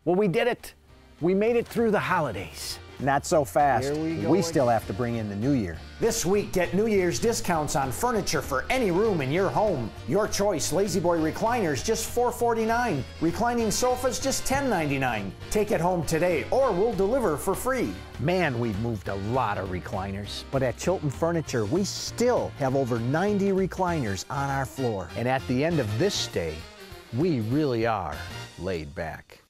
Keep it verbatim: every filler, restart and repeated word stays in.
Well, we did it. We made it through the holidays. Not so fast. Here we go We again. still have to bring in the new year. This week, get New Year's discounts on furniture for any room in your home. Your choice, La-Z-Boy recliners, just four forty-nine. Reclining sofas, just ten ninety-nine. Take it home today, or we'll deliver for free. Man, we've moved a lot of recliners. But at Chilton Furniture, we still have over ninety recliners on our floor. And at the end of this stay, we really are laid back.